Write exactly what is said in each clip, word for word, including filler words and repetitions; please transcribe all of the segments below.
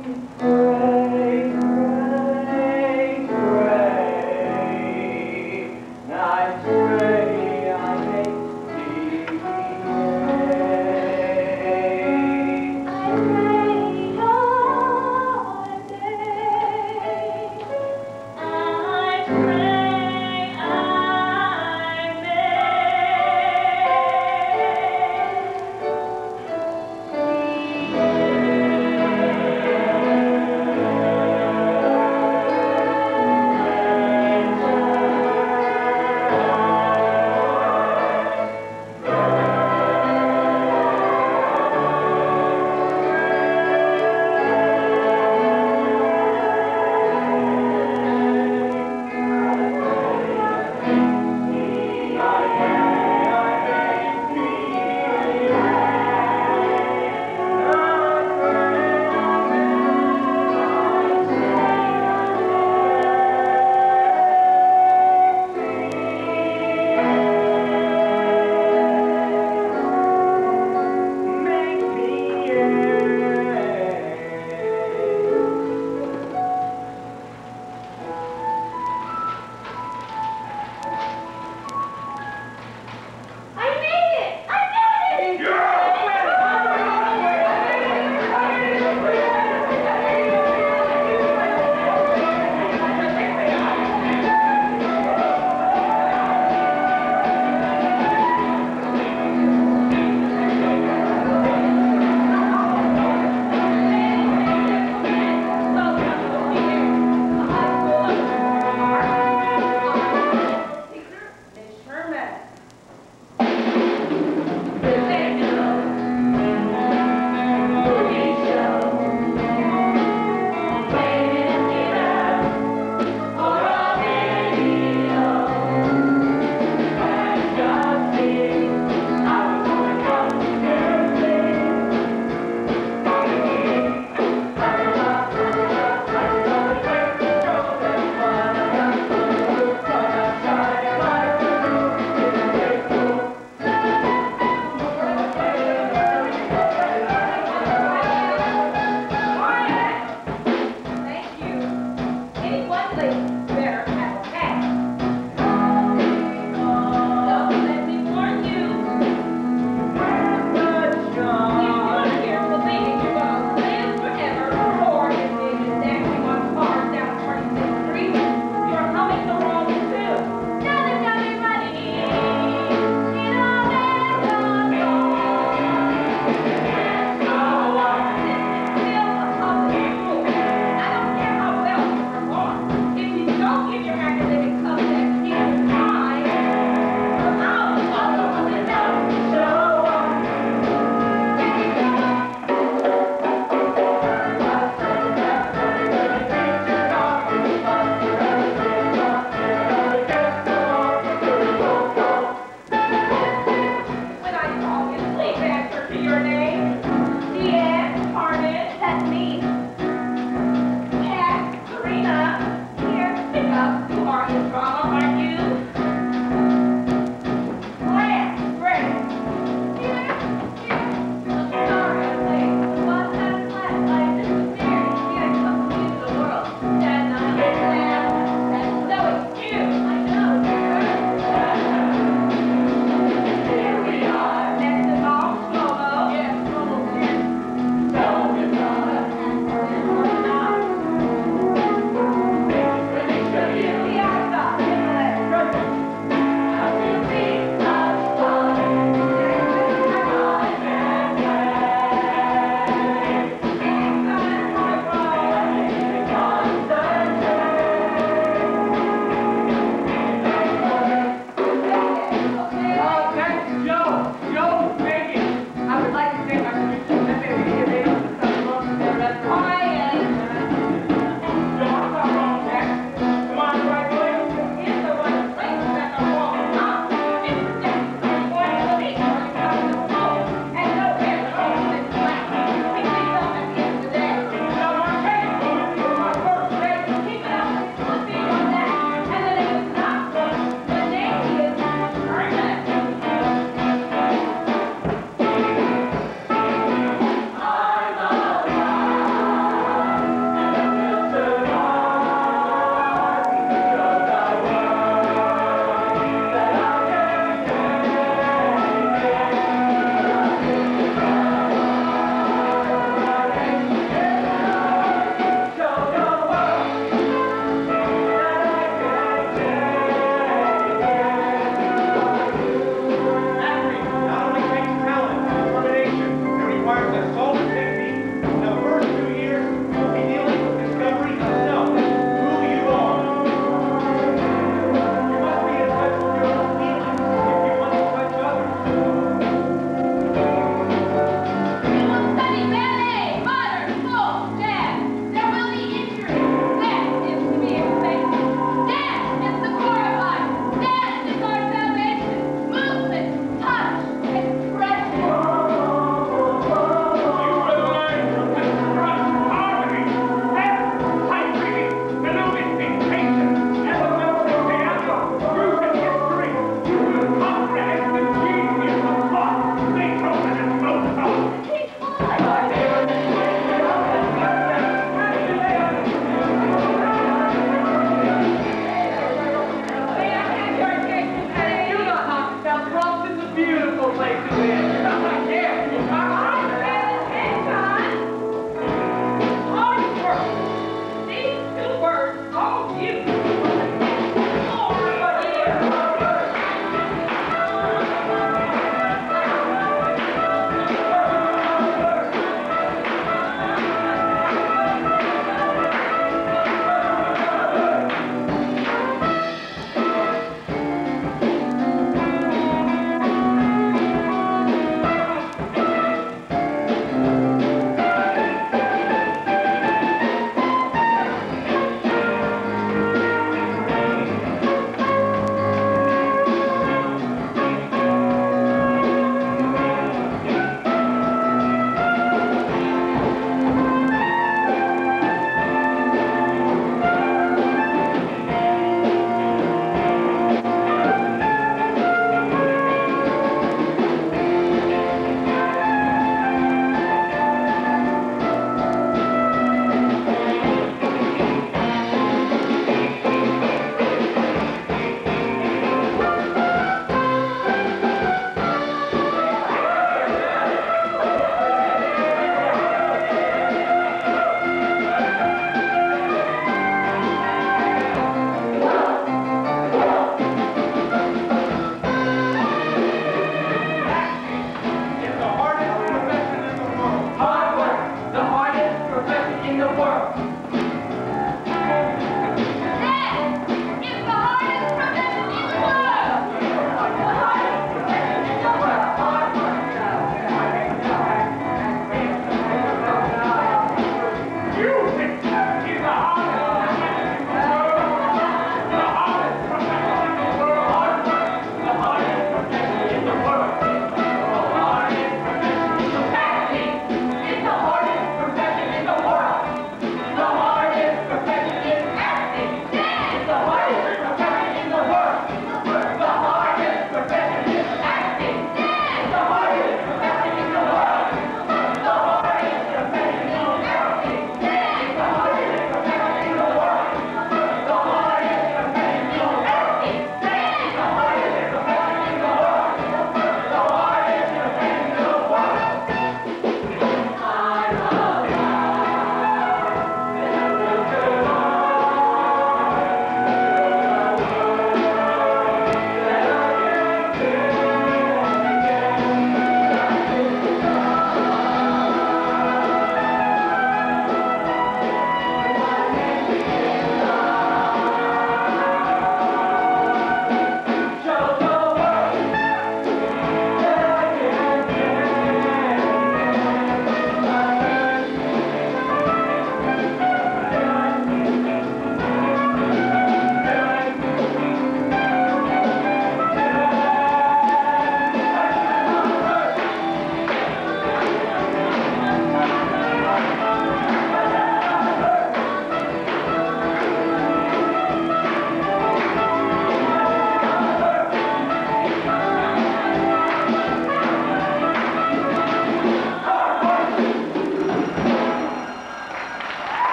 Pray, pray, pray. I pray I may be saved. I pray all day. I pray I may.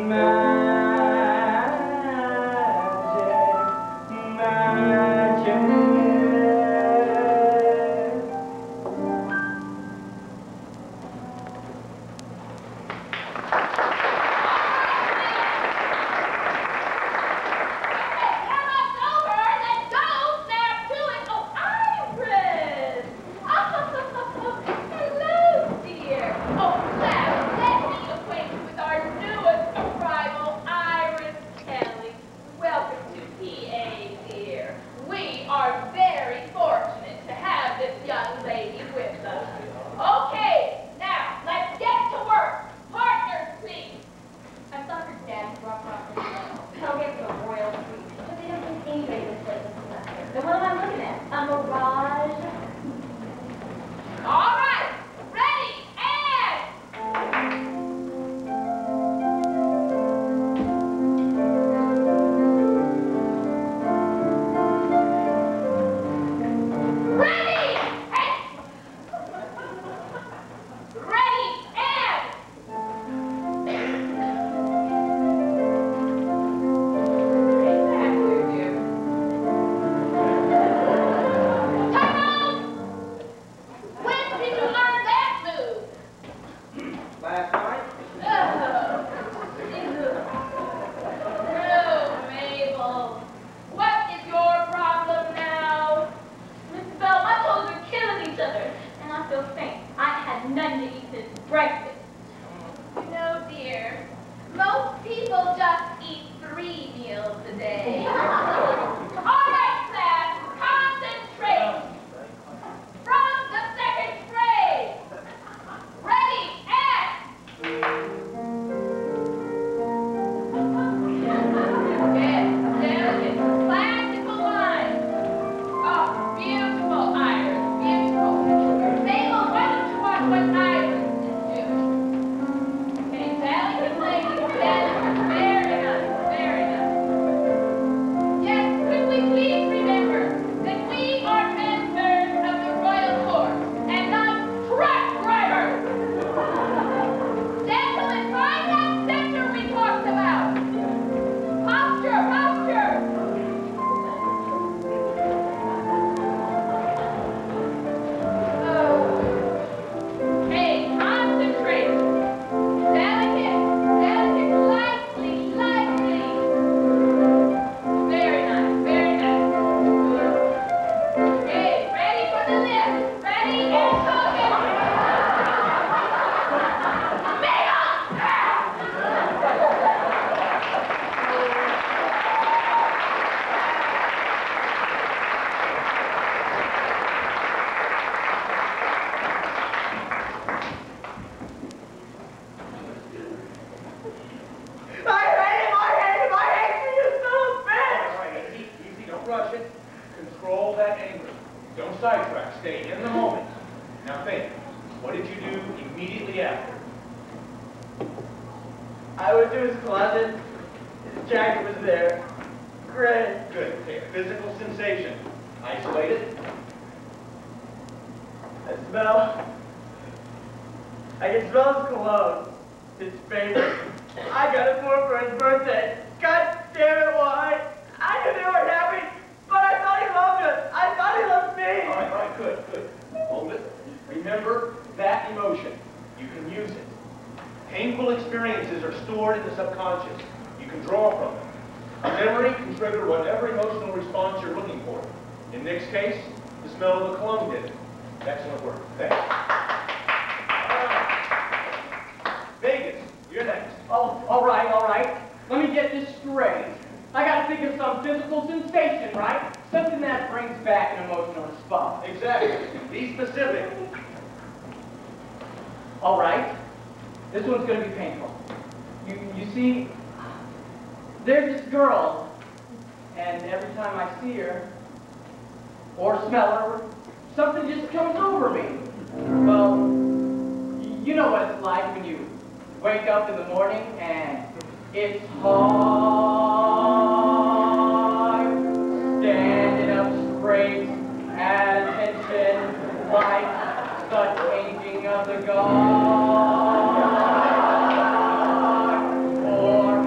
Or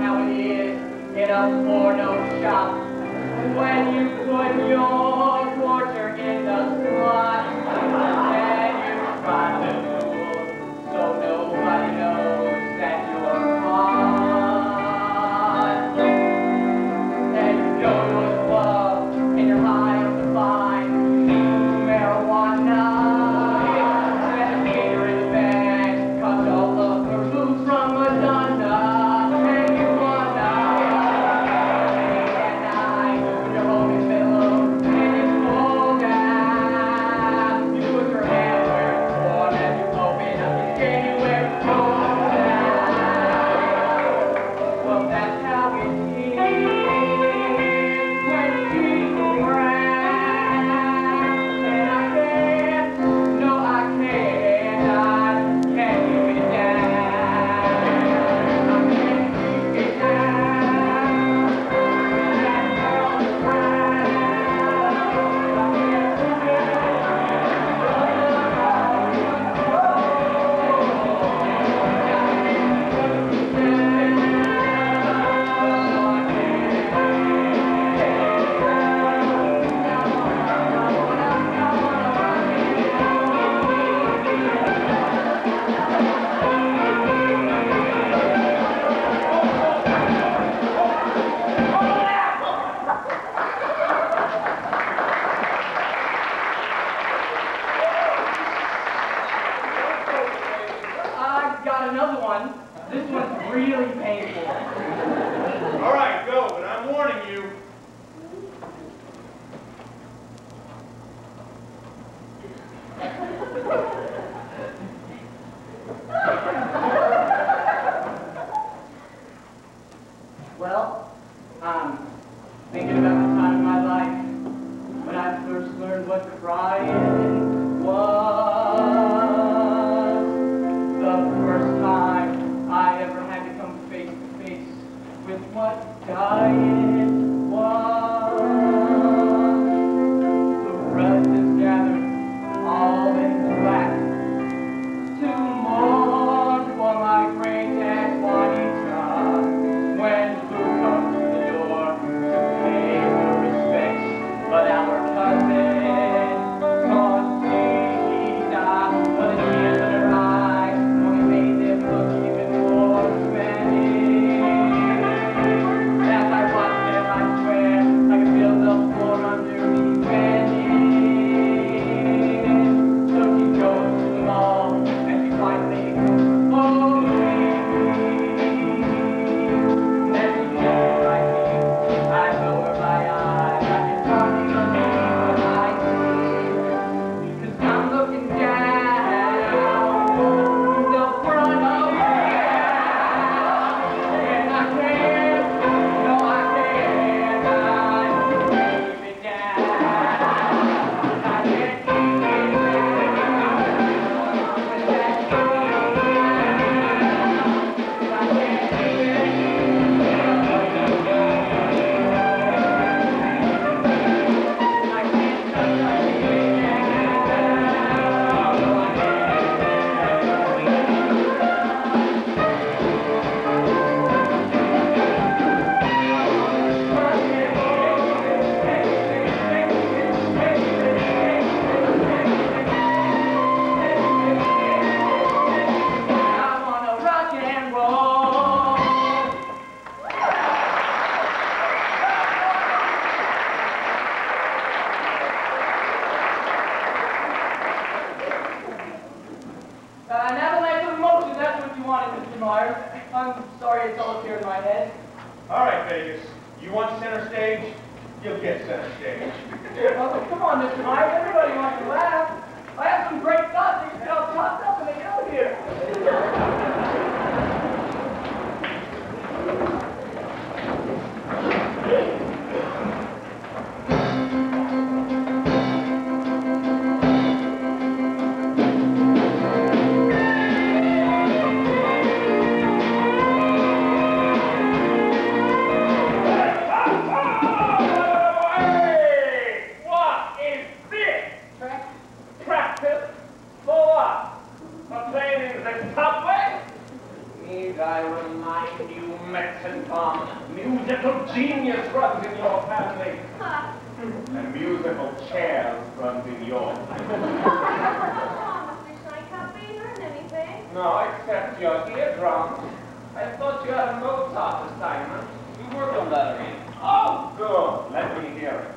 Practice for what? For playing in the subway? Tom. Musical genius runs in your family. Ha! And musical chairs runs in yours. Thomas, your shine can't be heard anything. No, except your eardrums. I thought you had a Mozart assignment. We worked on that already. Oh, good. Let me hear it.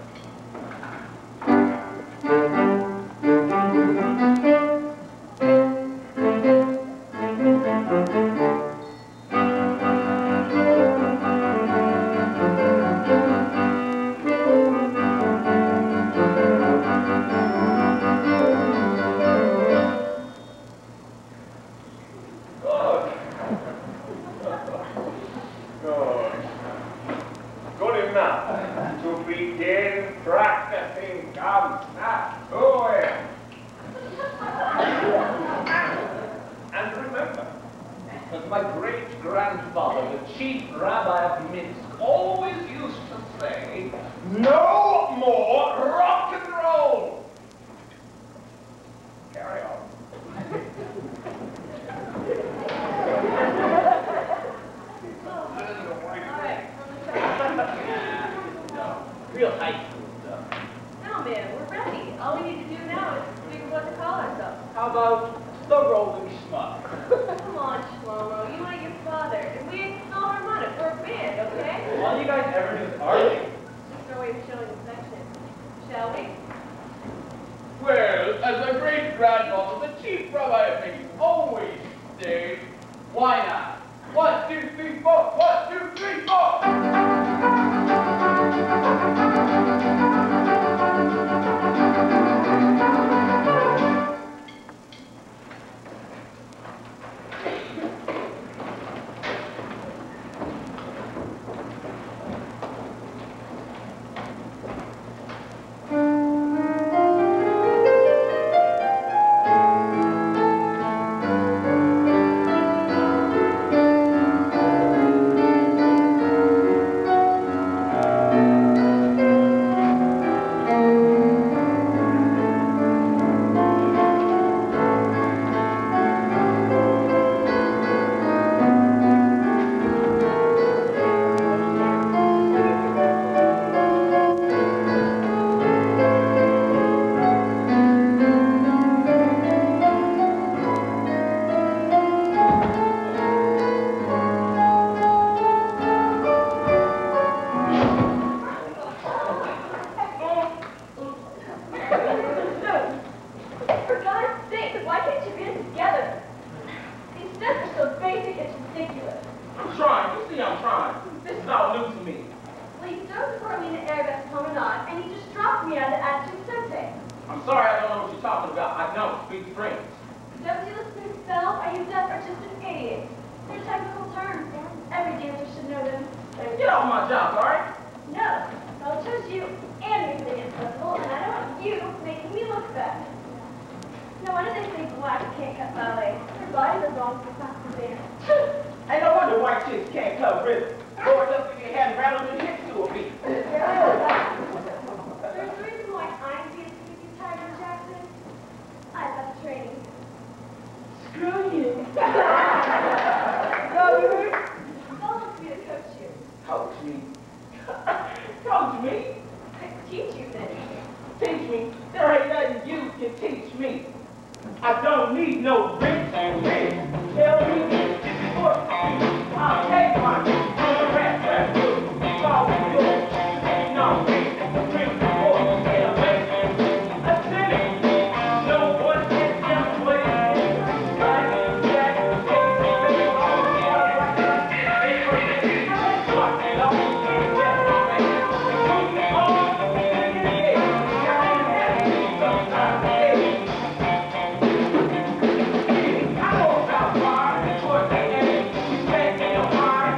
Fire,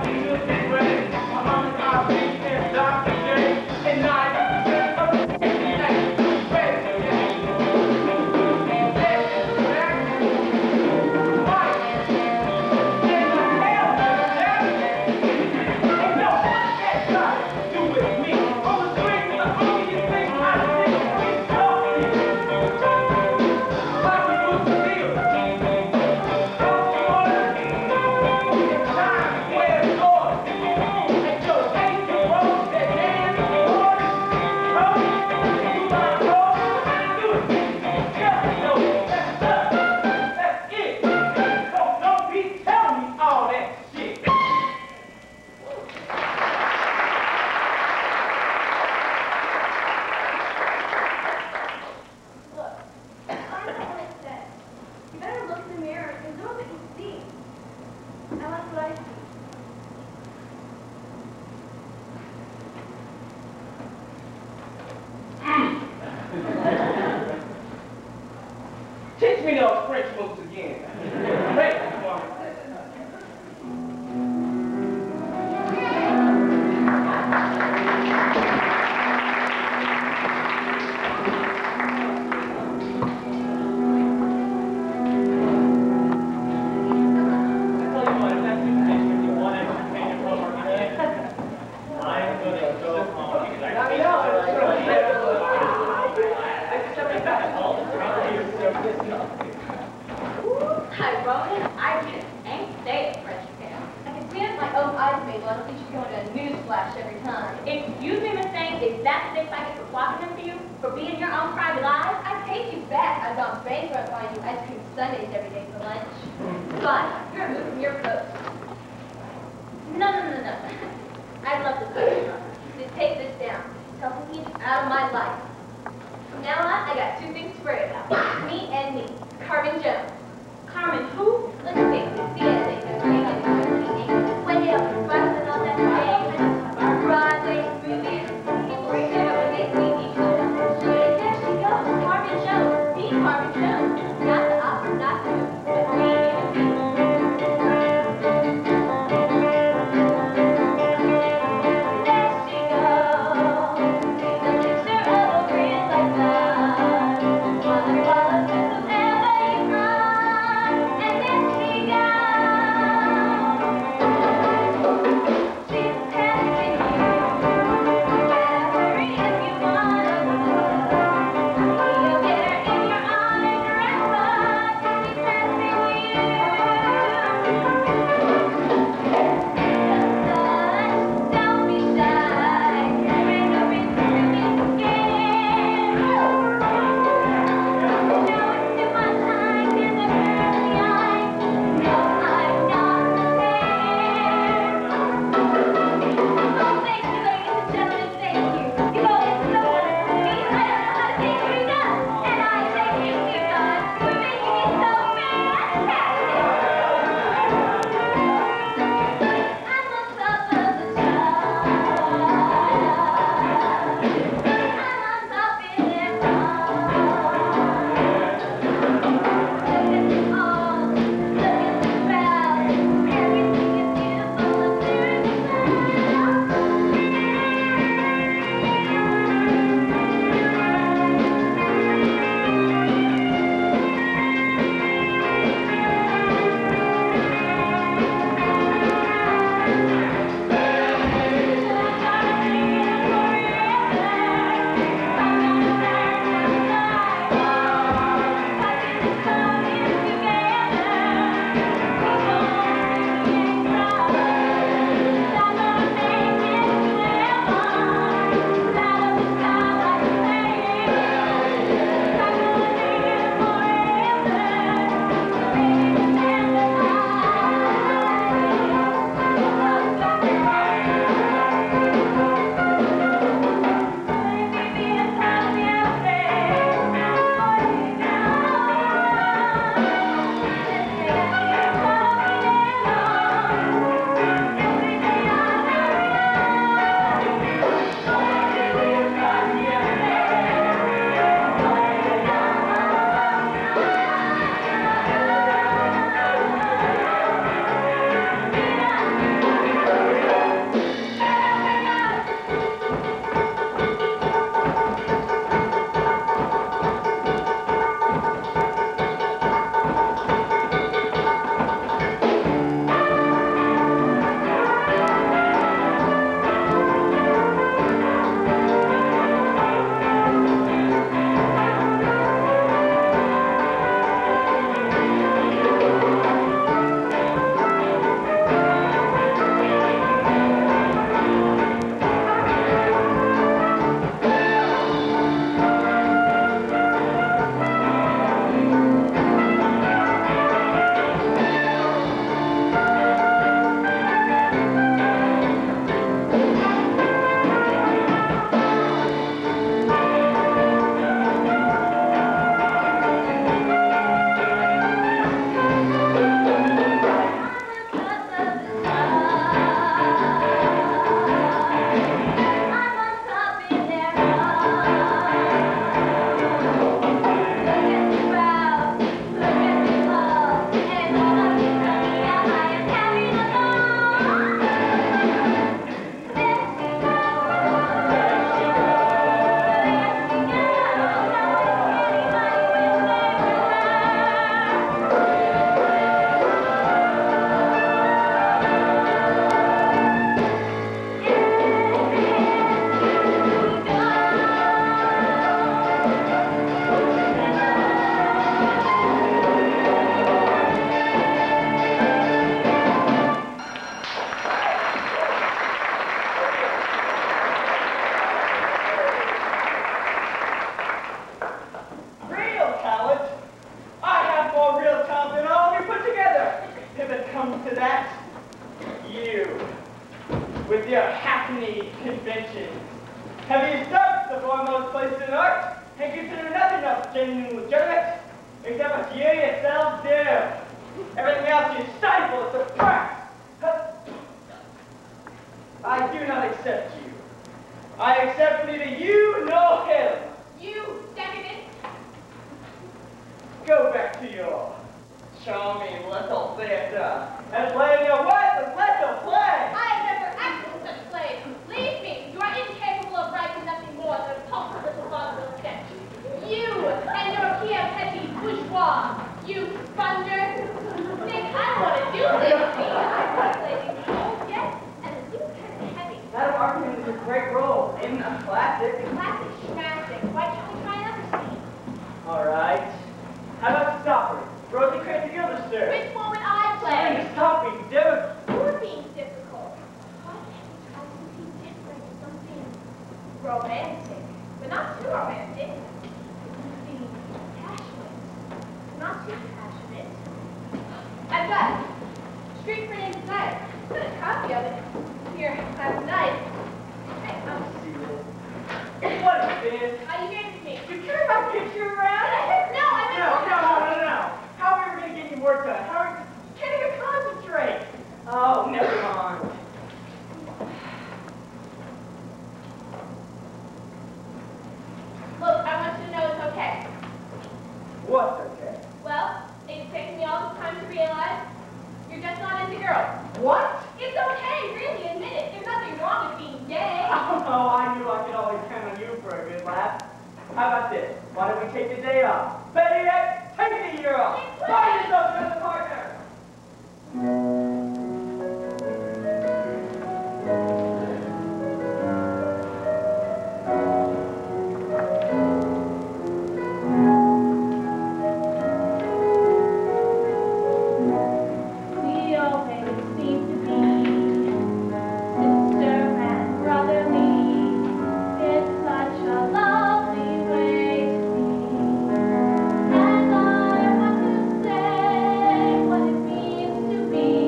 French folks again. Great performance. Excuse me, Miss Thanks, is that the big packet for blocking them for you? For being your own private lives? I take you back. I've gone bankrupt buying you ice cream sundaes every day for lunch. Fine, you're removed from your post. No, no, no, no. I'd love to say just take this down. Tell him he's out of my life. From now on, I got two things to worry about. Me and me. Carmen Jones. Carmen who? Let's see. C S A. When you have fun and all that thing. Broadway movies, people right there when they see me. There she goes, Carmen Jones, the Carmen Jones. Not the opera, not the movie, but me and me. There she goes, the picture of a real life love. While I follow just whoever you run, and then these conventions. Have you stopped the foremost place in art and consider nothing else genuinely legitimate except what you yourselves do? Everything else you stifle, suppress. I do not accept you. I accept neither you nor him. You, decadent. Go back to your charming little theater and play your worthless little play. I have never acted in such play. Leave me. You are incapable of writing nothing more than a paltry little vaudeville sketch. You and your Kia Petty bourgeois. You sponger. Nick, I don't want to do this to you. I want to play these roles, yes, and a little kind of heavy. That argument is a great role in a classic. Classic schmastic. Why can't we try another scene? All right. How about Stopper? Rosie Crazy Gildersleeve. Which one would I play? Please stop being difficult. You're being difficult. Why can't we try something different, something romantic, but not too romantic, something passionate, not too passionate. I've got Street for Name Desire. I've got a copy of it here last night. Hey, um, What is this? how you gave it to me? You carry my picture around? No, I meant No, no, no, no, no. How are we going to get you work done? How are you... Can't even concentrate. Oh, never mind. Look, I want you to know it's okay. What's okay? Well, it's taken me all this time to realize you're just not into girls. What? It's okay, really, admit it. There's nothing wrong with being gay. Oh, I knew I could always count on you for a good laugh. How about this? Why don't we take the day off? Better yet, take the year off. Find yourself another partner. We always seem to be sister and brotherly. It's such a lovely way to be. And I want to say what it means to be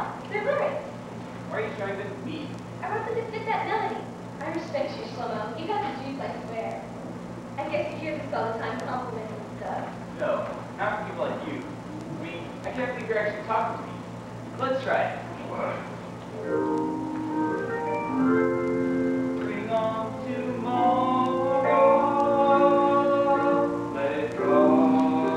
No, they're lyrics. Why are you trying to me? I wrote them to fit that melody. I respect you, Shlomo. You got the juice, I swear. I guess you hear this all the time, compliments and stuff. No, not from people like you. I mean, I can't believe you're actually talking to me. Let's try it. Bring on tomorrow. Let it go.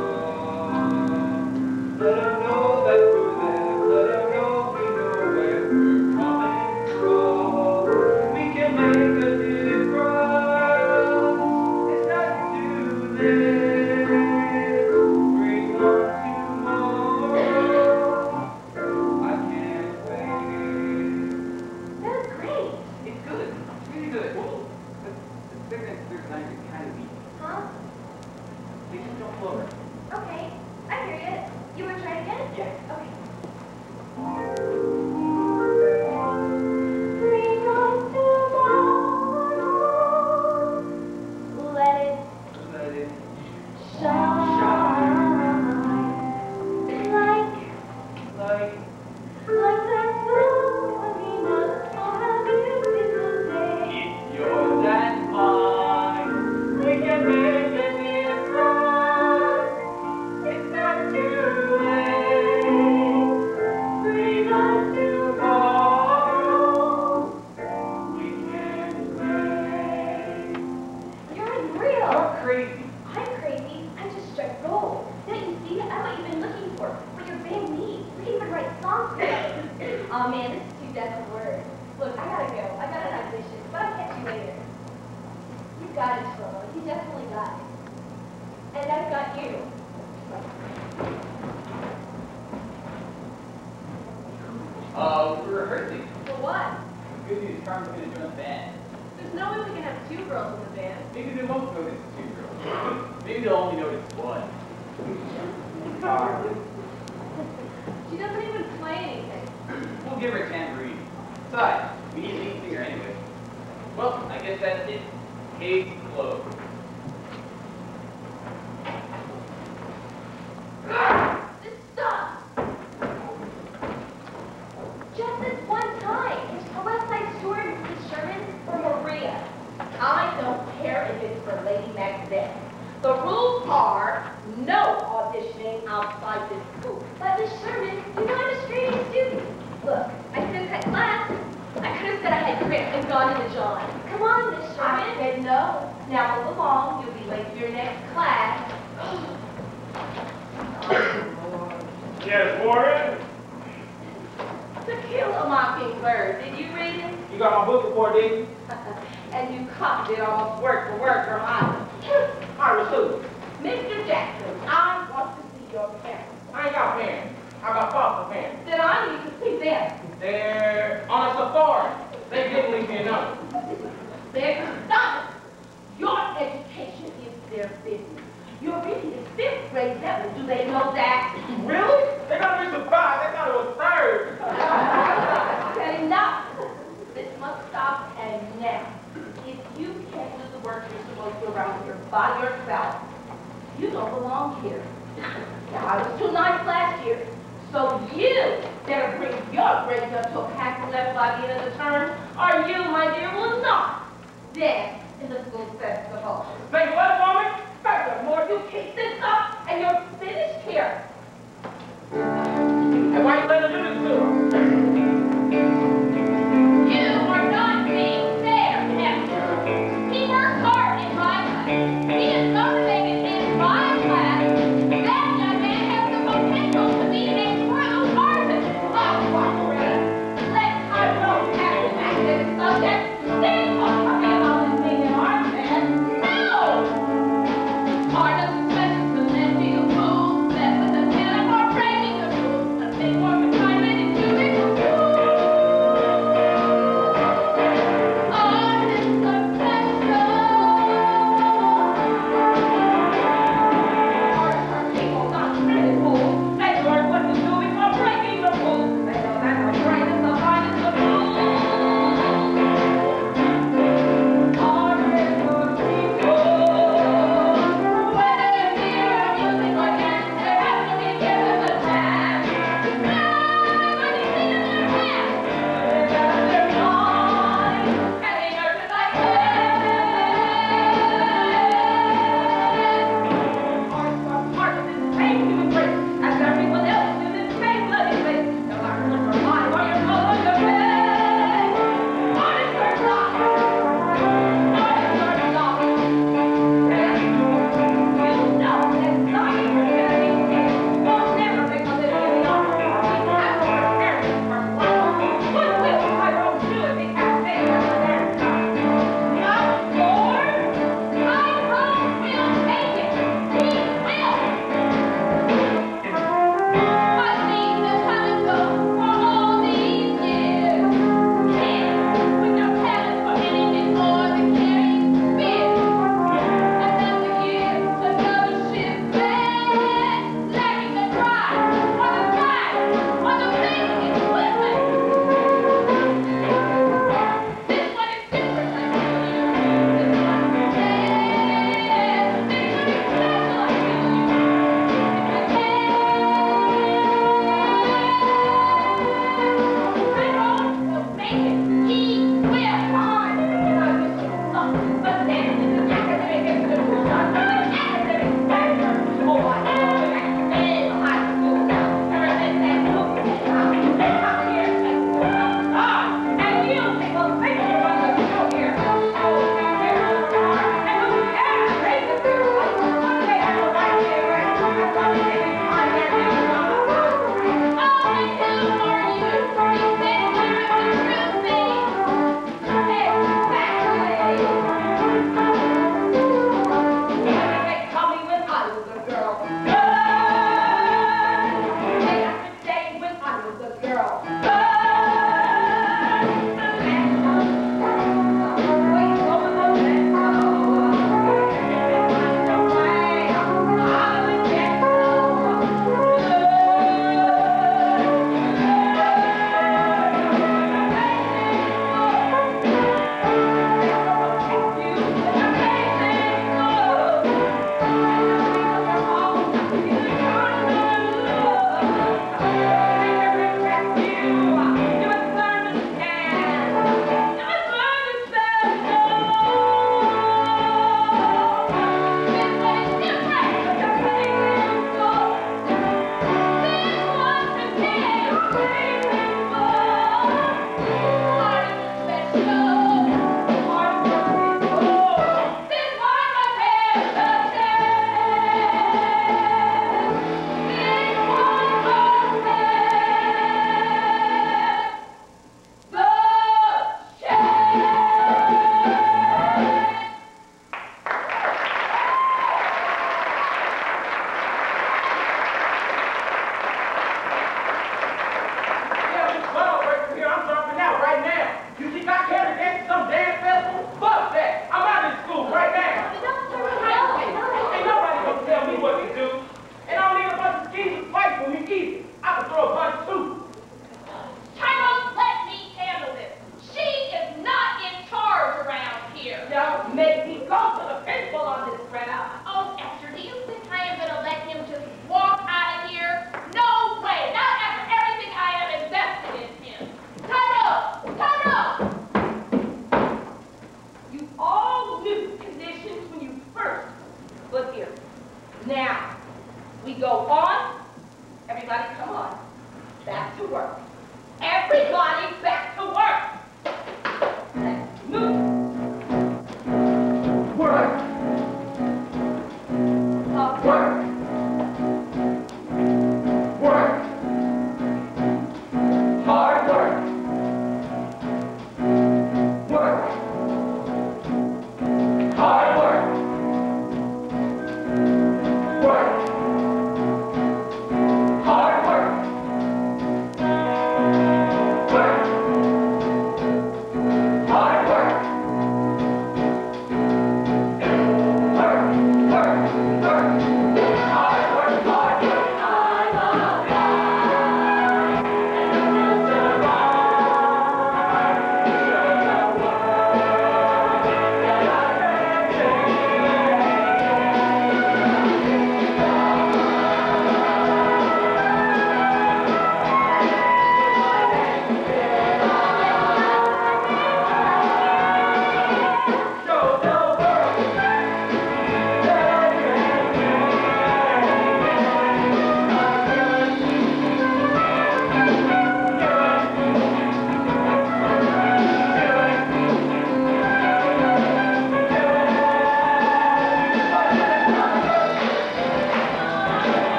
Let them know that we're there. Let them know we know where we're coming from. We can make a difference. It's not too late. Bring on tomorrow. I can't wait. That was great. It's good. It's really good. But the thing that there's not is kind of weak. Huh? They just don't flow right. Okay, I hear you. You want to try it again? Yeah. Okay. Bring on tomorrow. Let it Let it shine. Like, like like that sunny on a beautiful day. if you're that fine, we can make a difference. It's not too late. Bring on tomorrow. We can wait. You're unreal. You're crazy. I'm crazy. I just struck gold. Don't you see? I'm what you've been looking for. What your band needs. We can even write songs together. Oh man, this is too dead for words. Look, I gotta go. I got an audition, but I'll catch you later. You got it, Shlomo. You definitely got it. And I've got you. Uh, we're rehearsing. For what? Good news, Carmen's gonna join the band. There's no way we can have two girls in the band. Maybe they won't notice two girls. Maybe they'll only notice one. She doesn't even play anything. We'll give her a tambourine. Besides, we need a lead singer anyway. Well, I guess that's it. Case closed. Just stop! Just this one time. Unless I swear to Miss Sherman or Maria. I don't care if it's for Lady Macbeth. The rules are no auditioning outside this school. But Miss Sherman, you know I'm a straight A student. Look, I could have cut class. I could have said I had grit and gone into John. Come on, Miss Sherman. I said no. Now move along. You'll be late for your next class. Yes, Warren? To Kill a Mockingbird. Did you read it? You got my book report, didn't you? And you copied it almost word for word from Iris. Iris who? Mister Jackson, I want to see your parents. I ain't got parents. I got foster parents. Then I need to see them. They're on a safari. They didn't leave me alone. They're not. Your education is their business. You're reading in fifth grade level. Do they know that? Really? They gotta be surprised. They thought it was third. Said enough. This must stop and now. If you can't do the work you're supposed to around here by yourself, you don't belong here. Now, I was too nice last year, so you better bring your grades up to a pass left by the end of the term, or you, my dear, will not dance in the school festival. Say what, woman? Furthermore, you keep this up, and you're finished here. And why you let her do this to her? You are not being fair, Esther. He works hard in my class. He is motivated in my class. That young man has the potential to be a true artist. Oh, Margaret, let Tyrone have the academic subject. Then talk to me about this being an art man. No! Artists expect to lend you a fool, that with a pen or framing the rules, a bit more confinement into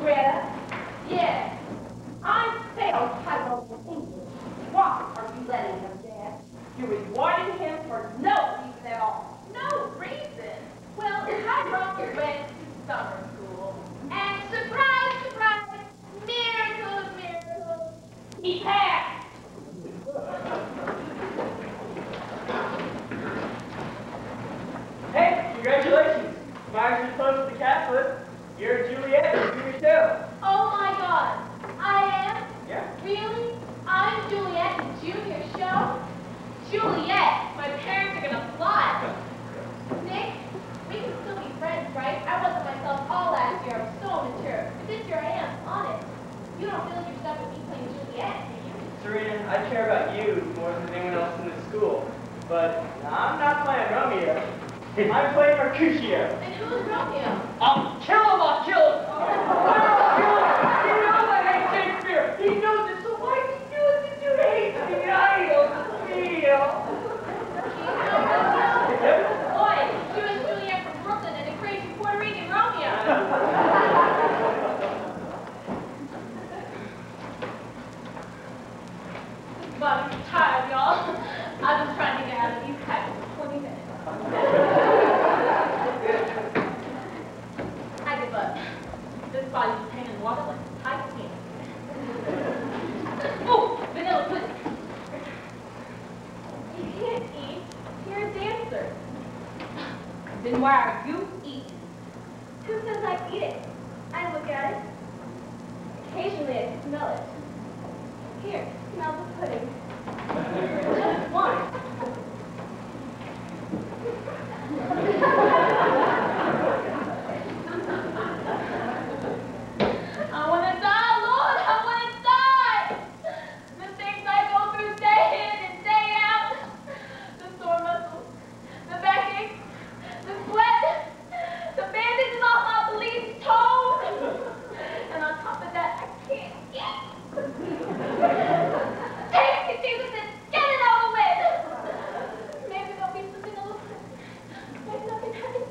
Greta. Yes. I'm failed Tyrone in English. Why are you letting him, Dad? You're rewarding him for no reason at all. No reason? Well, Tyrone went to summer school. And surprise, surprise, miracle of miracles, he passed. Hey, congratulations. Myers is close to the cast list. You're Juliet, and you're too. Oh my God, I am? Yeah. Really? I'm Juliet in Junior show? Juliet, my parents are gonna fly. Nick, we can still be friends, right? I wasn't myself all last year. I was so immature. But this year I am, honest. You don't feel like you're stuck with me playing Juliet, do you? Serena, I care about you more than anyone else in the school. But I'm not playing Romeo. I'm playing Mercutio. And who's Romeo? I'll kill him, I'll kill him! I'll kill him! He knows I hate Shakespeare! He knows it, so why did he do it to you? Hate the idol, Theo! Boy, Jewish Juliet from Brooklyn and a crazy Puerto Rican Romeo. But I'm tired, y'all. I've been trying to get out of these types for twenty minutes. I give up. This body's just hanging in water like a tight skin. Oh, vanilla pudding. You can't eat. You're a dancer. Then why are you eating? Who says I eat it? I look at it. Occasionally I smell it. Here, smell the pudding. Just one. I want to die, Lord. I want to die. The things I go through day in and day out. The sore muscles, the backache, the sweat, the bandages off my bleeding toes. And on top of that, I can't eat. Take it, Jesus, and get it over with. Maybe there'll be something a little maybe nothing happens.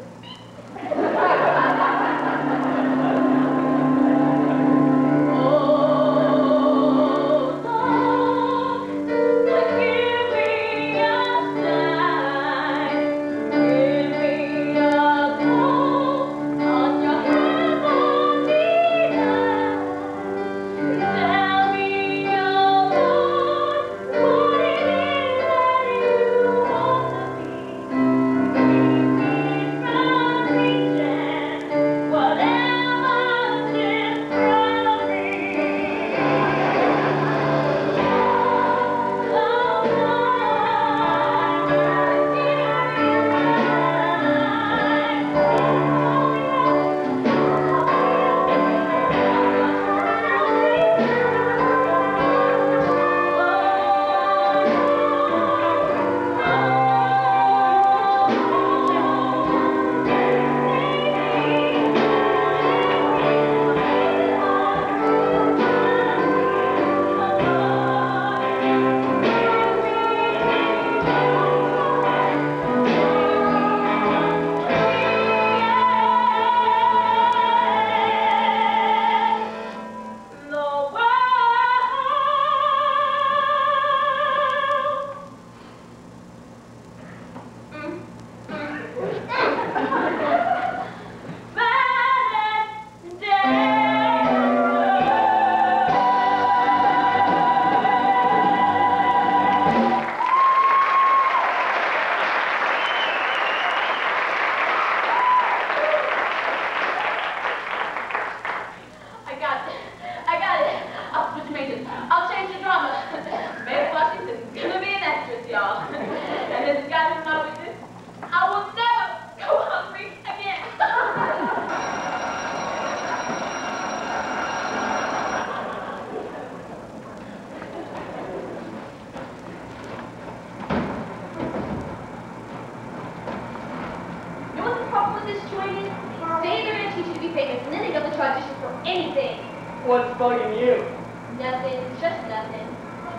What's bugging you? Nothing, just nothing.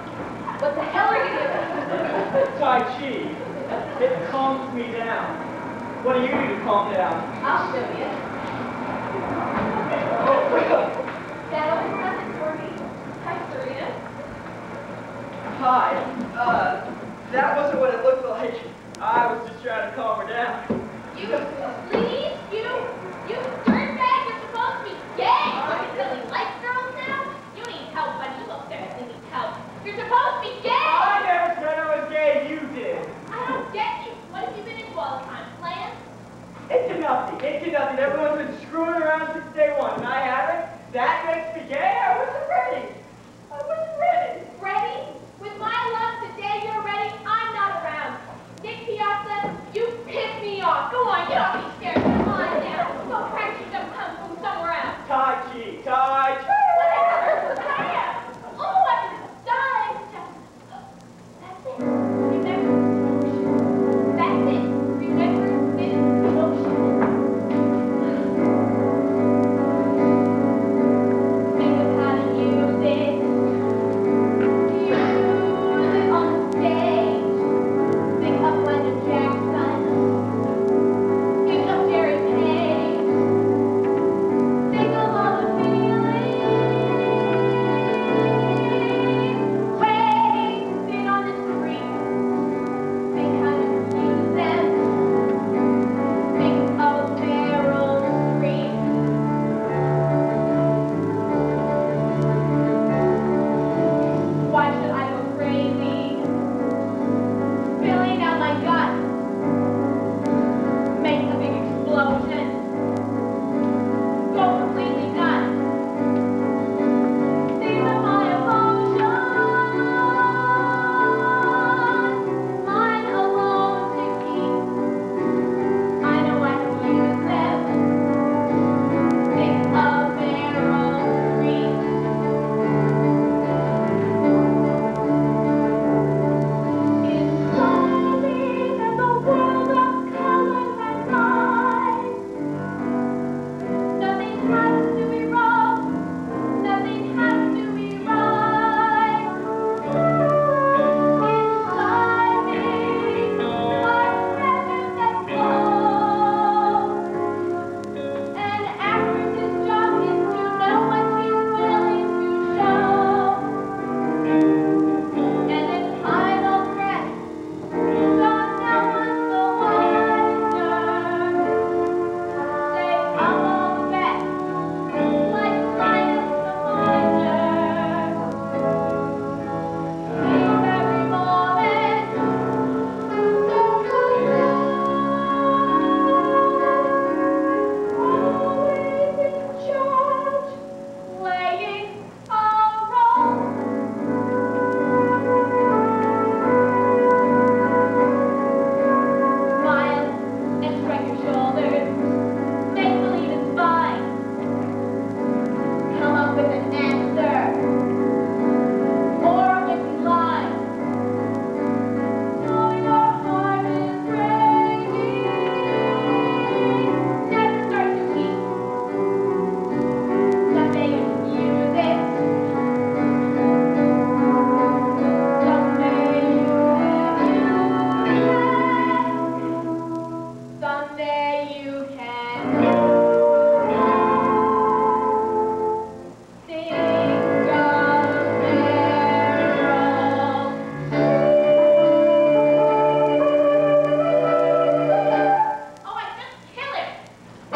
What the hell are you doing? Tai Chi. It calms me down. What do you do to calm down? I'll show you. Oh, nothing, into nothing. Everyone's been screwing around since day one, and I haven't. That makes me gay. I wasn't ready. I wasn't ready. Ready? With my luck, the day you're ready, I'm not around. Nick Piazza, you piss me off. Go on, get off these stairs. Come on down. Go practice some kung fu somewhere else. Tai Chi, Tai Chi. Whatever. Bam. Oh, I'm done. That's it. Remember this motion. That's it. Remember this motion. Think of how to use it. Use it on the stage. Think of Wendell Jackson. Think of Jerry Page. Think of all the feelings. Wasted on the street. Think how to use them. Think of Meryl Streep. Why should I go crazy? Spilling out my guts. Make a big explosion. Go completely nuts. These are my emotions. Mine alone to keep. I know I can use them. Think of Meryl Streep. It's sliding in the world of color and light. Nothing has to be wrong. Nothing has to be right. It's sliding like feathers that flow. An actress's job is to know what she's willing to show. And its final dress, so no one's the wiser. Say I'm all the best, like Linus the Miser. Leave every moment so always in charge, playing a role. Smile and shrug your shoulders. Make believe it's fine. Come up with an answer or a witty line. Know your heart is breaking. Never start to keep. Someday you can use it. Someday you can use it. Someday you can. Think of Meryl. Oh, I just kill it. I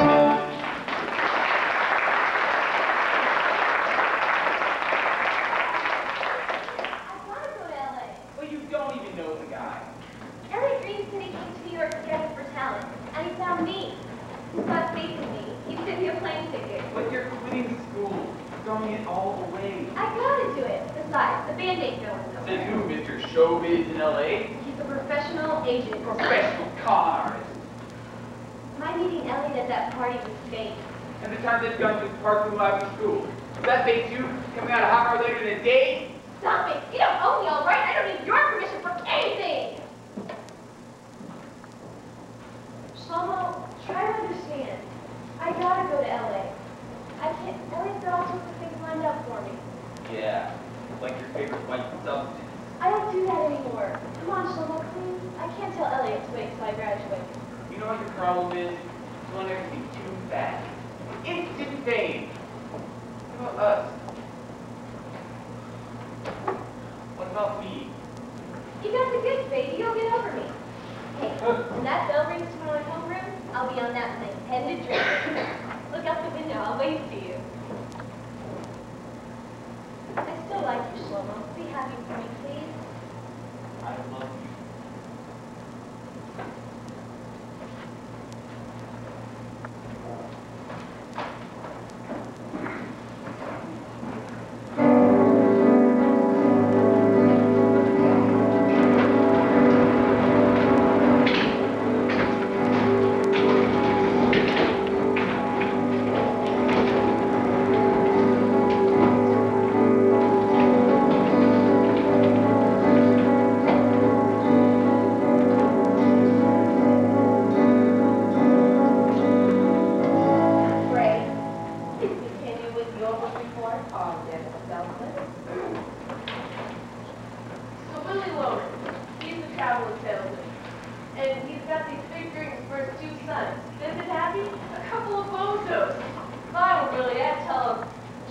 want to go to L A. Well, you don't even know the guy. Elliot Green said he came to New York City for talent, and he found me. Got faith in me. He sent me a plane ticket. But you're quitting school. Throwing it all away. I gotta do it. Besides, the band ain't going Says nowhere. who, Mister Showbiz in L A? He's a professional agent. Professional con artist. My meeting Elliot at that party was fake. And the time this gun just parked through live in school. Does that make you coming out a half hour later than a day? Stop it! You don't own me, all right? I don't need your permission for anything! Shlomo, try to understand. I gotta go to L A. I can't. Elliot's got all sorts of things lined up for me. Yeah, like your favorite white substance. I don't do that anymore. Come on, Shlomo, please. I can't tell Elliot to wait till I graduate. You know what your problem is? You want everything too fast. Instant fame. What about us? What about me? You got the goods, baby. You'll get over me. Hey, when that bell rings tomorrow at homeroom, I'll be on that thing, headed to drink. Look out the window. I'll wave to you. I still like you, Shlomo. Be happy for me, please. I love you.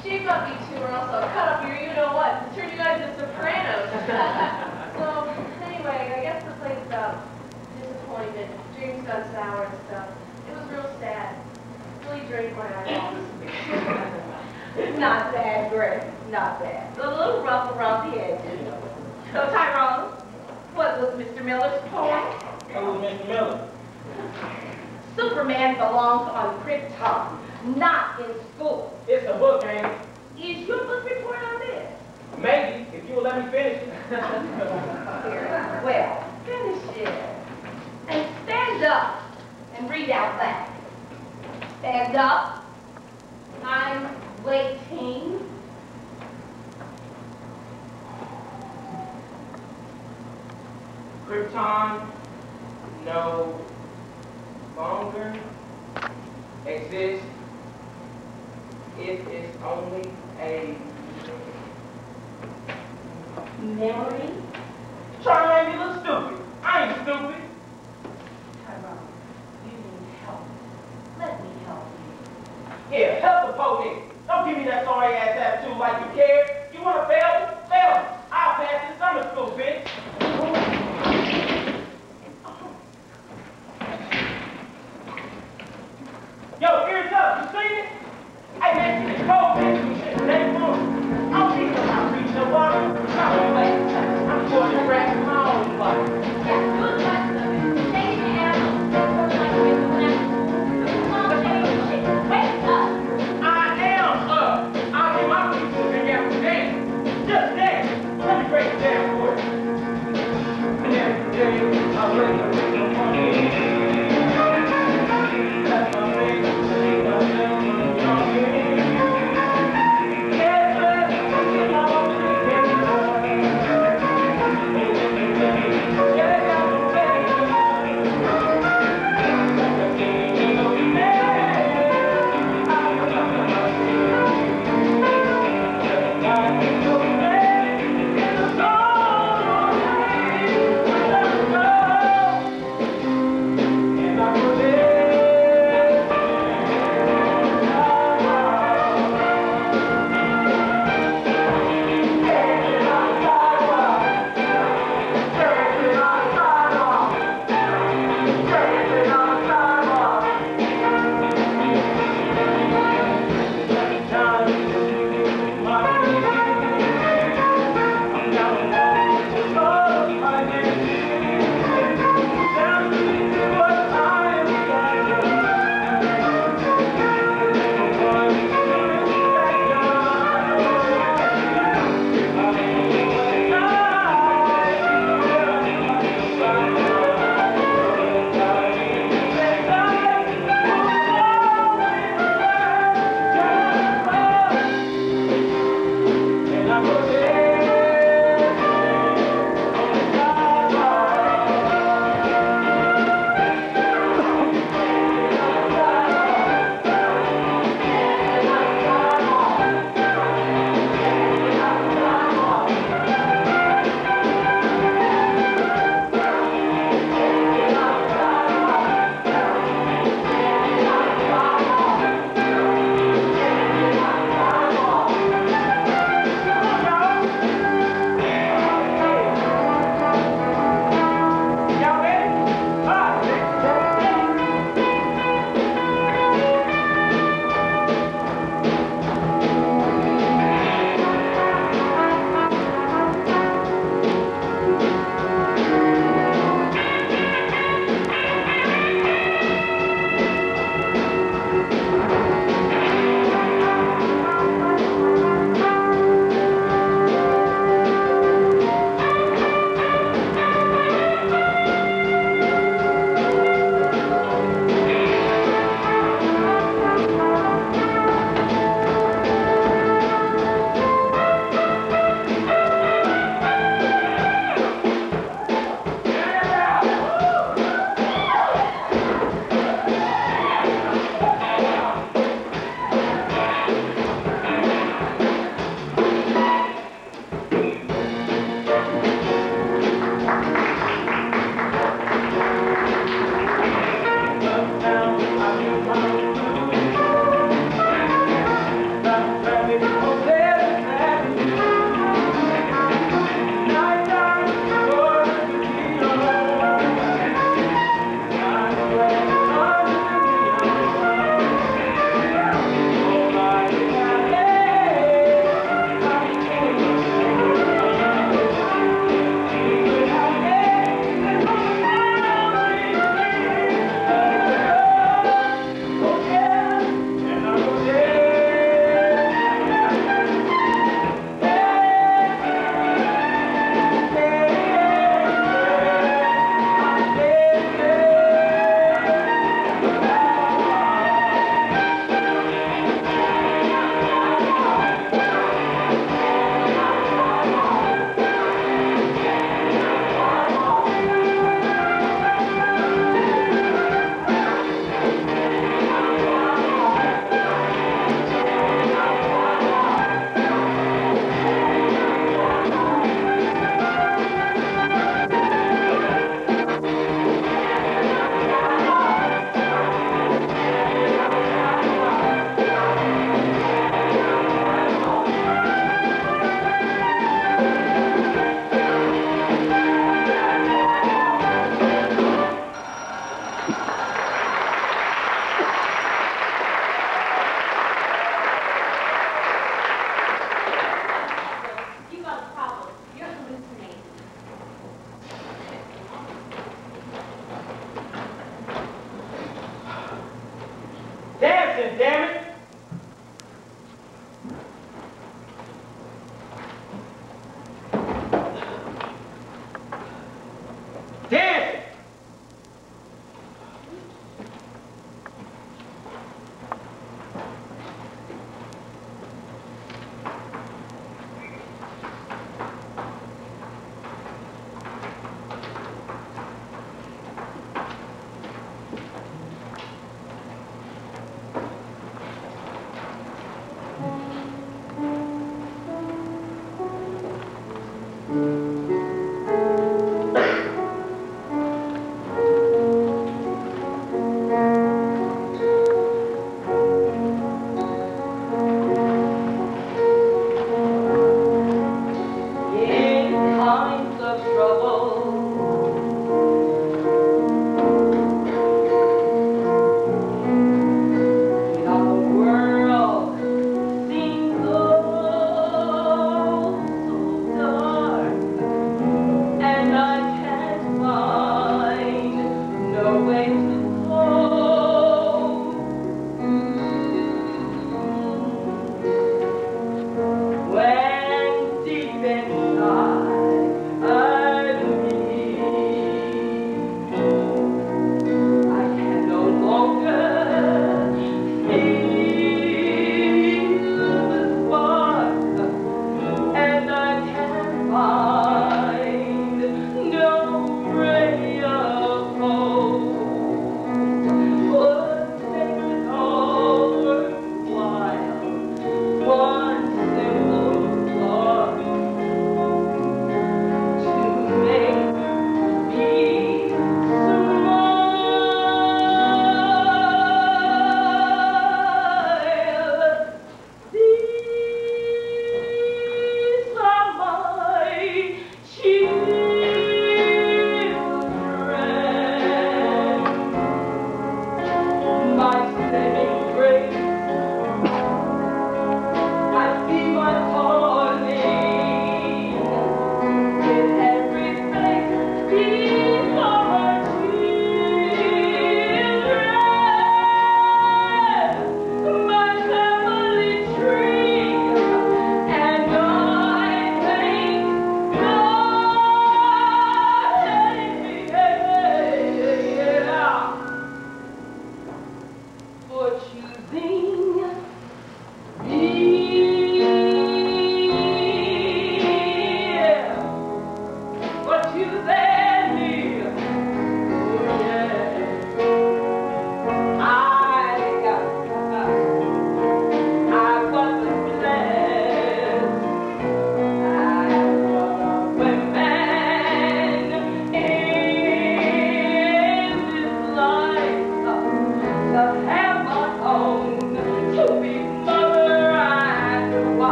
Shape up, you two, or else I'll cut up your you-know-what and turn you guys into sopranos. So, anyway, I guess the play's about disappointment. Dreams got sour and stuff. It was real sad. Really drained my eyeballs. Not bad, Greg. Not bad. A little rough around the edges. So, Tyrone, what was Mister Miller's poem? That was Mister Miller. Superman belongs on Krypton, not in school. It's a book, ain't it? Is your book report on this? Maybe, if you will let me finish it. Very well. Finish it. And stand up and read out loud. Stand up. I'm waiting. Krypton no longer exists. It is only a Memory. trying to make me look stupid. I ain't stupid. Tyrone, you need help. Let me help you. Here, help the police. Don't give me that sorry ass attitude like you care. You wanna fail me? Fail me. I'll pass this summer school, bitch. Yo, ears up, you see it? Hey man, you can go, bitch. You shit today morning. I don't need no out reach no water. I'm like, I'm going to rap my own life. Yeah, good luck, though. Take it out. Don't like it when I'm Come on, change shit. Wake up. I am up. I'll get my pieces together today. Just that.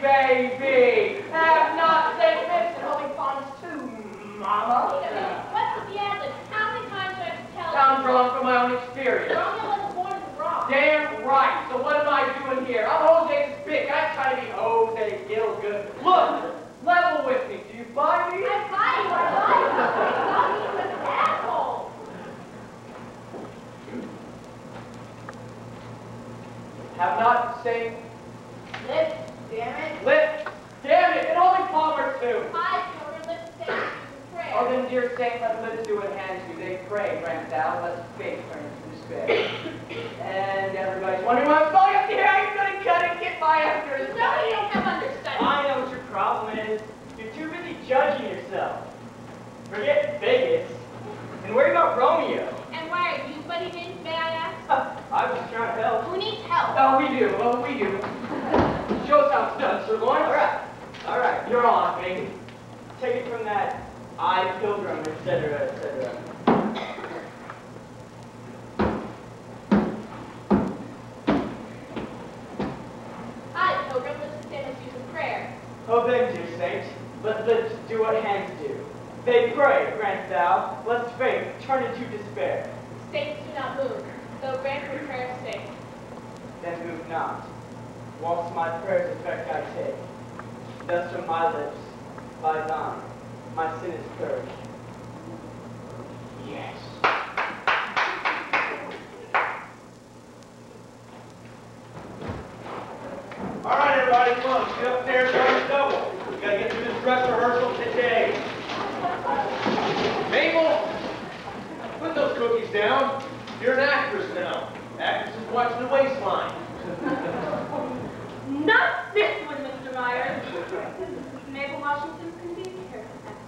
baby. Have not Saint Vincent holding fondness too, Mama. Wait a minute. What's with the ad-lib? How many times do I have to tell I'm you? drawing from my own experience. Romeo wasn't born in the Bronx. Damn right. So what am I doing here? I'm Jose Spick. I try to be Jose Gilgood. Look, level with me. Do you buy me? I buy you. I buy you. Stop being an asshole. Have not Saint Lip, damn it. Lip. Damn it. And Holy Palmer too. I feel your lips say prayer. Oh, then, dear Saint, let lips do what hands do. They pray, grant thou, lest faith turn into despair. And everybody's wondering why I'm falling up here. I'm gonna cut and get my after No, this. you don't have understudy. I know what your problem is. You're too busy judging yourself. Forget Vegas and worry about Romeo. And why are you butting in, may I ask? I was trying to help. Who needs help? Oh, we do. Oh, we do. Show us how it's done, Sir Lawrence. All right, all right. You're on, baby. Take it from that I Pilgrim, et cetera, et cetera. I, Pilgrim, let's stand with you in prayer. Oh, then, dear saint, let lips do what hands do. They pray, grant thou, lest faith turn into despair. Saints do not move, though grant your prayers sing. Then move not, whilst my prayers effect I take. Thus from my lips, by thine, my sin is purged. Yes. All right, everybody, come on, get up there, start double. We gotta get through this dress rehearsal today. Mabel, put those cookies down. You're an actress now. Actresses watch the waistline. Not this one, Mister Myers. Mabel Washington can be here.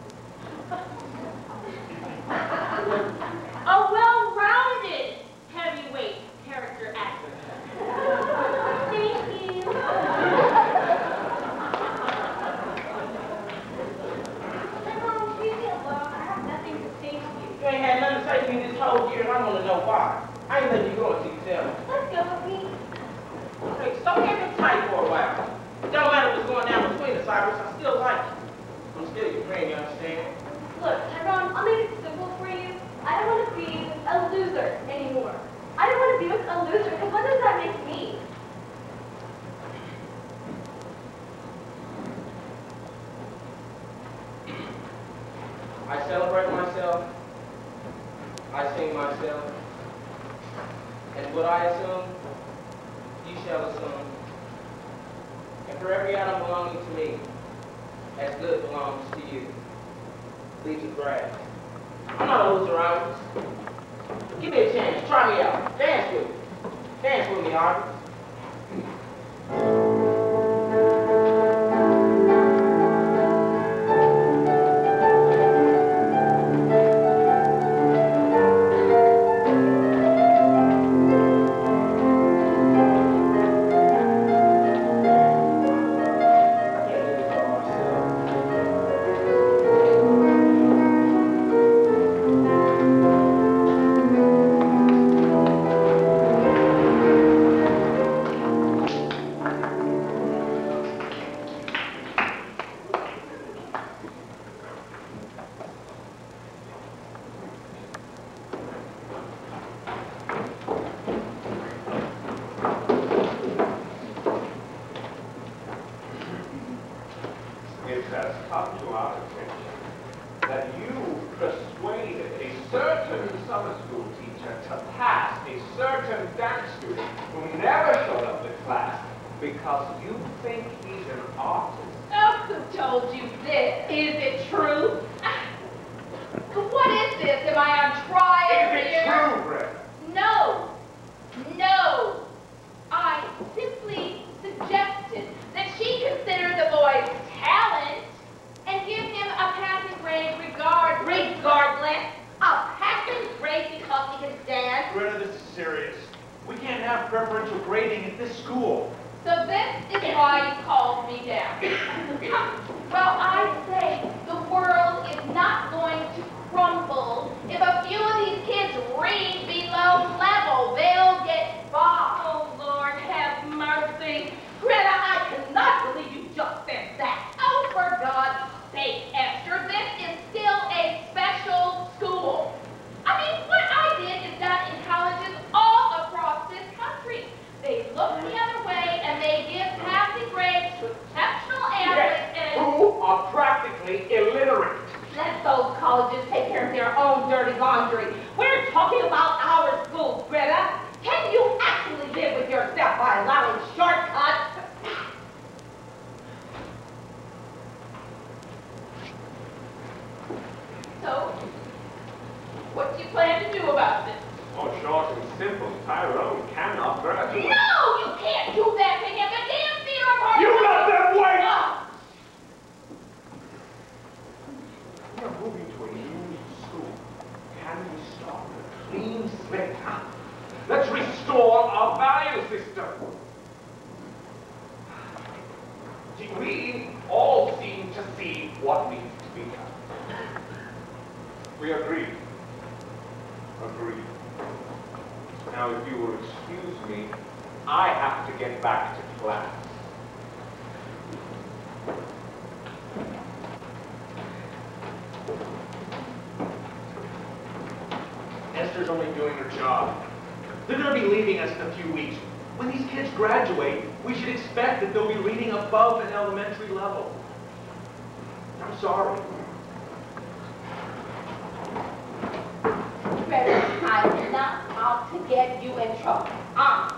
A well-rounded heavyweight character actor. Thank you. Everyone, leave me alone. I have nothing to say to you. You ain't had nothing to say to me this whole year, and I want to know why. I ain't letting you go until you tell me. Let's go with me. Hey, stop getting tight for a while. It don't matter what's going down between us, Cyrus. I still like you. I'm still your friend, you understand? Look, Tyrone, I'll make it simple for you. I don't want to be a loser anymore. I don't want to be with a loser, because what does that make me? I celebrate myself. I sing myself. And what I assume, you shall assume. And for every atom belonging to me, as good belongs to you. Leaves of grass. I'm not a loser, Iris. Give me a chance. Try me out. Dance with me. Dance with me, Iris. It has come to our attention that you persuaded a certain summer school teacher to pass a certain dance student who never showed up to class because you think he's an artist. Oh, who told you this? Is it true? What is this? Am I on trial Is it here? true, Brenda? No. No. I simply suggested that she consider the boy's talent and give him a passing grade regard regardless. A passing grade because he can dance. Brenda, this is serious. We can't have preferential grading at this school. So this is why you called me down. Well, I say the world is not going to crumble if a few of these kids read below level. They'll get by. Oh, Lord, have mercy. Greta, I cannot believe you just We're talking about our schools, Greta. Can you actually live with yourself by allowing shortcuts? So, what do you plan to do about this? Oh, short and simple. Tyrone cannot graduate. No, you can't do that to him. The damn theater part. You let them wait! Oh. We are moving to a new school. Can we start with a clean slate? Huh? Let's restore our value system. See, we all seem to see what needs to be done. We agree. Agreed. Now, if you will excuse me, I have to get back to class. Esther's only doing her job. They're going to be leaving us in a few weeks. When these kids graduate, we should expect that they'll be reading above an elementary level. I'm sorry. I'm not out to get you in trouble. Ah.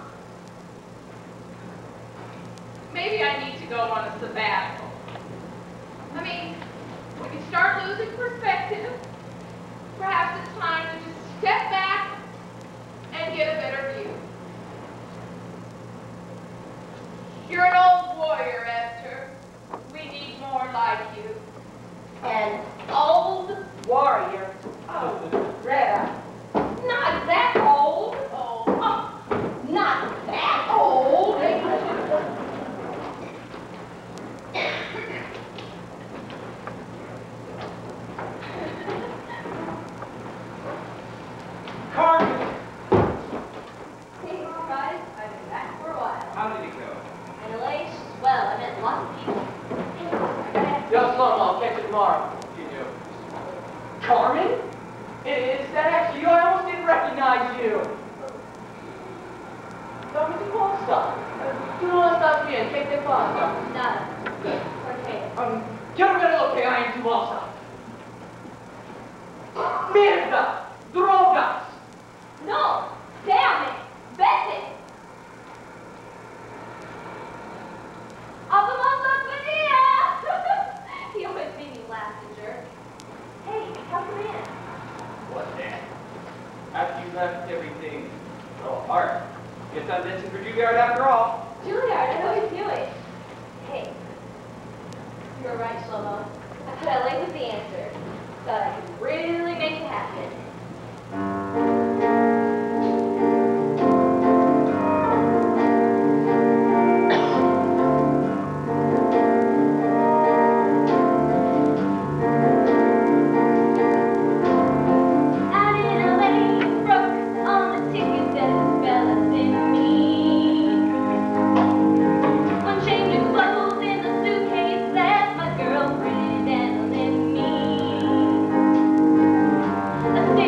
Maybe I need to go on a sabbatical. I mean, if you start losing perspective, perhaps it's time to just step back and get a better view. You're an old warrior, Esther. We need more like you. An old warrior. Oh, Greta. Not that old. Oh, Oh, not that old. Carmen! Hey, guys, I've been back for a while. How did it go? And Elise, well, I met lots of people. I gotta have Yo, Sloan, I'll catch you tomorrow. You do. Carmen? Is that actually you? I almost didn't recognize you. Dame tu posta. Tu non estás bien. ¿Qué te pasa? nada. Okay. Um, quiero ver lo que hay en tu bolsa. ¡Mierda! ¡Drogas! No, damn it, vete. Up among the He always made me laugh, the jerk. Hey, come in. What's that? After you left everything fell apart. Guess I'm missing for Juilliard after all. Juilliard, I always knew it. Hey, you were right, Shlomo. I put L A with the answer. Thought I could really make it happen. Out in L A, broke on the ticket that the fella sent me. One change of clothes in the suitcase that my girlfriend and lent me. A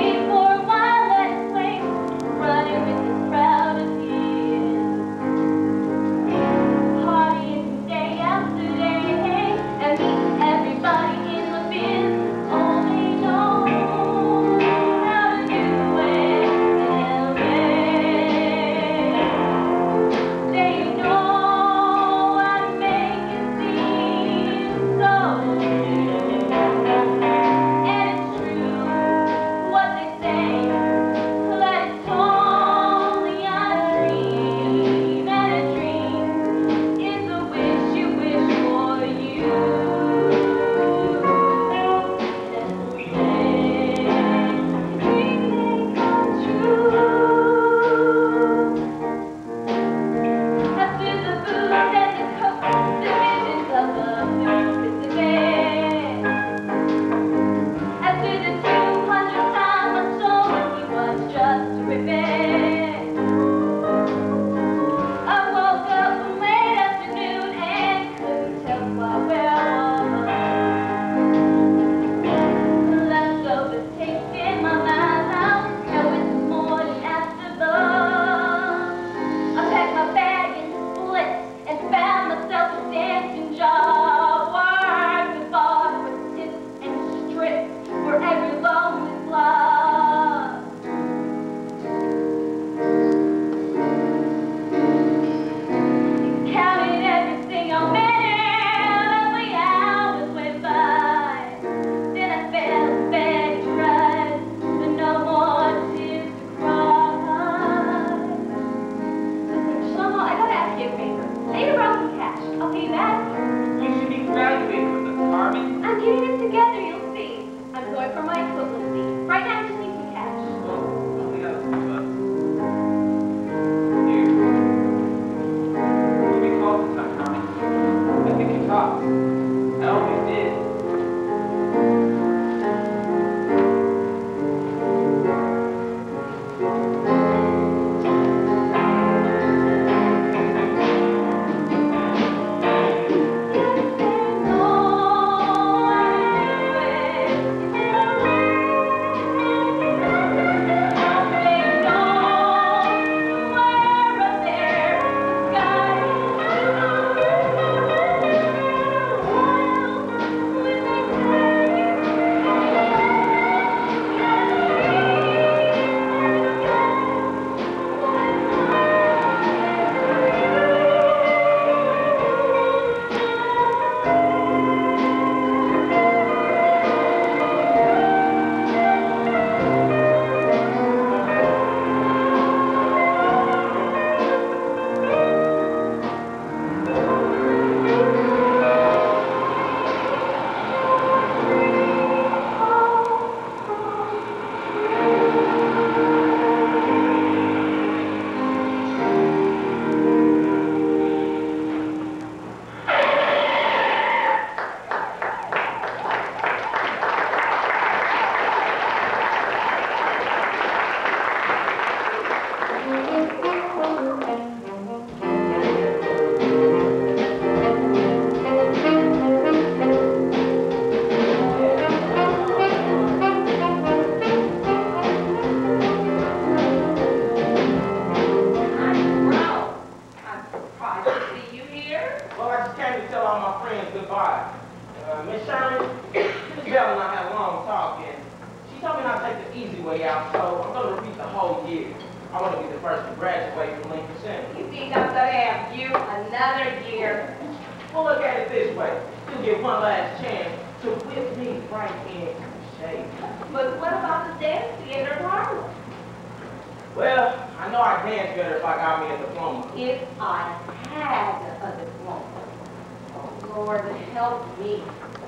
so I'm going to repeat the whole year. I want to be the first to graduate from Lincoln Center. You think I'm gonna have you another year? Well, look at it this way. You'll get one last chance to whip me right in shape. But what about the dance theater in Harlem? Well, I know I'd dance better if I got me a diploma. If I had a diploma. Oh, Lord, help me.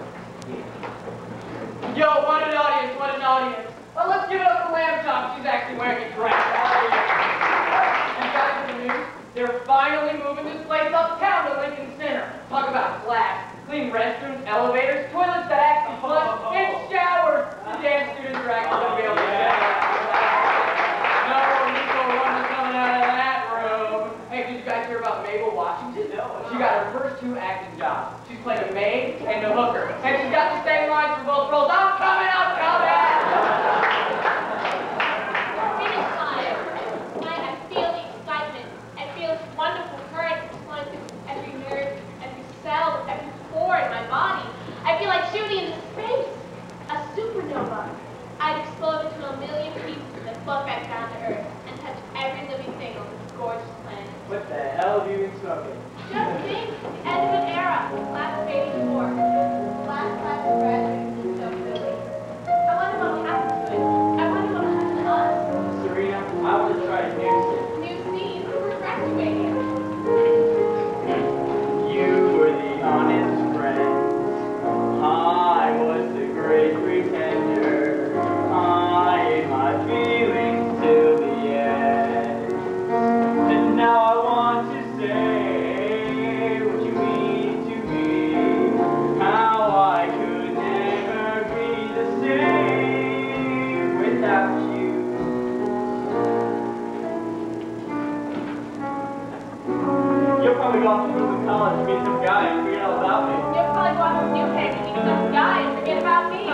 Yeah. Yo, what an audience, what an audience. Well, let's give it up for Lamb Chop. She's actually wearing a dress. And guys, in the news, they're finally moving this place uptown to Lincoln Center. Talk about class. Clean restrooms, elevators, toilets that actually flush, and showers. The dance students are actually going to be able to get that. No Nico Runner coming out of that room. Hey, did you guys hear about Mabel Washington? No. She got her first two acting jobs. She's played a maid and a hooker. And she's got the same lines for both roles. I'm coming, I'm coming! Finish time. Tonight I feel the excitement. I feel this wonderful current flowing through every nerve, every cell, every pore in my body. I feel like shooting into space. A supernova. I'd explode into a million pieces and float back down to Earth and touch every living thing on this gorgeous planet. What the hell have you been smoking? Just think, the end of an era, class of eighty-four. Last class of graduates is so silly. I wonder what will happen to it. I wonder what will happen to us. Serena, I want to try a new scene. New scene, we're graduating. You were the honest friend. I was the great pretender. I hid my feelings till the end. And now I want to say what you mean to me. How I could never be the same without you. You'll probably go off to move to college and meet some guy and forget all about me. You'll probably go out to New Haven and meet some guy and forget about me.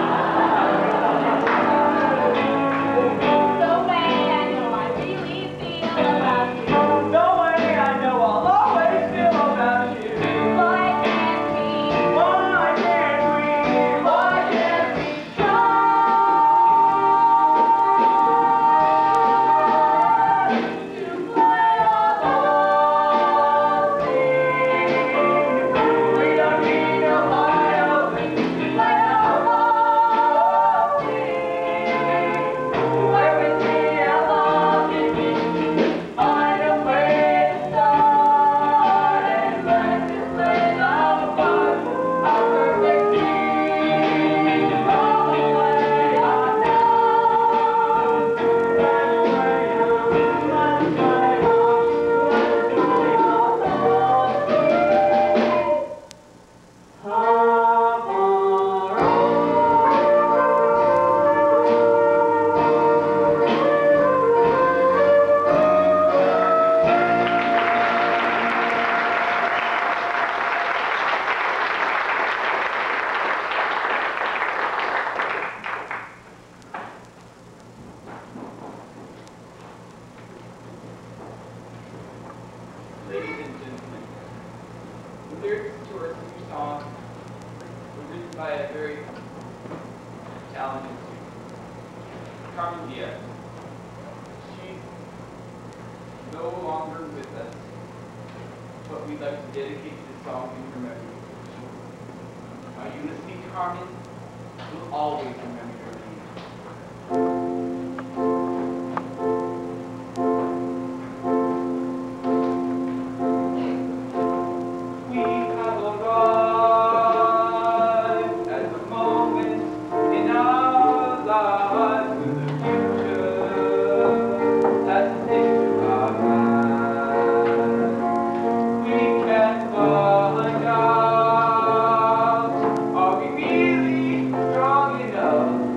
No way, I know I really feel about you. No way, I know I'll always feel about you. Why can't we? Why can't we? Why can't we try to play our whole scene? We don't need no violin to play our whole scene. Where we see how long it means, find a way to start and learn to play our part, our perfect scene. All the way I know, let's play on, let's play on, let's play our whole scene. Of our own. Ladies and gentlemen, the lyrics to our senior song were written by a very talented student, Carmen Diaz. She's no longer with us, but we'd like to dedicate this song in her memory. Now, you listening, Carmen, will always remember your name. We have arrived at the moment in our lives when the future has into our hands. We can't find out, are we really strong enough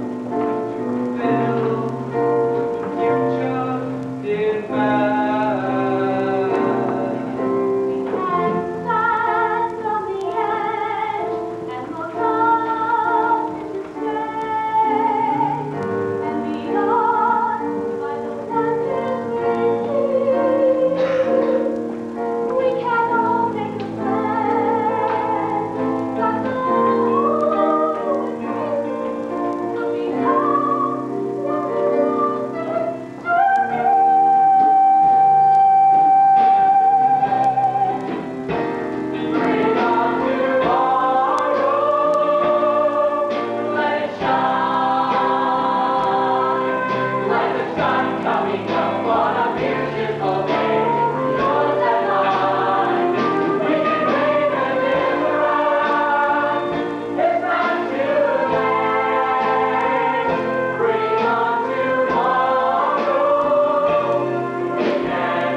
coming up on a beautiful day. Yours and mine, we can make a difference. It's not too late. Bring on tomorrow. We can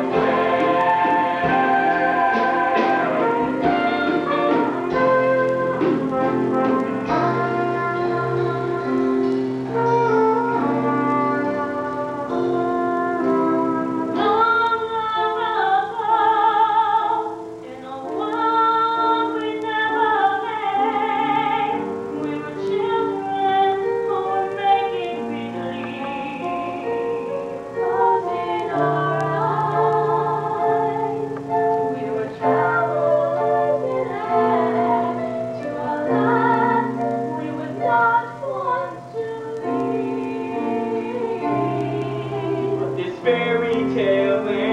This fairy tale